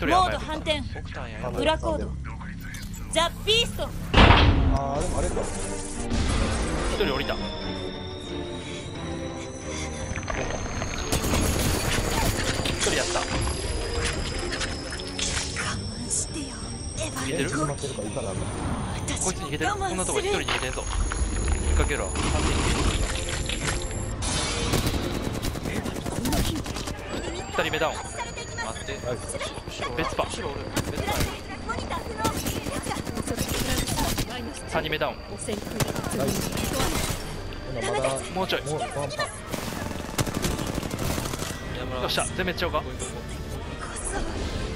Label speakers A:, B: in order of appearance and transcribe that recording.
A: 人
B: モー
A: 甘えとった
B: ド反転。
A: オクターややばい。
B: 裏コードザ・ビースト。
C: ああでもあれか。
A: 一人降りた。一人やった。
B: 我慢してよエヴァ。
A: 逃げてる。
C: 決まってるから行かなあかん。
A: こいつ逃げてる。こんなとこ一人逃げてんぞ。引っ掛けろ。完全に2人目ダウン。待って。別パ。3人目ダウン。
C: 今まだ
A: もうちょい。
C: もうパンパン。
A: よっしゃ、全滅ちゃうか。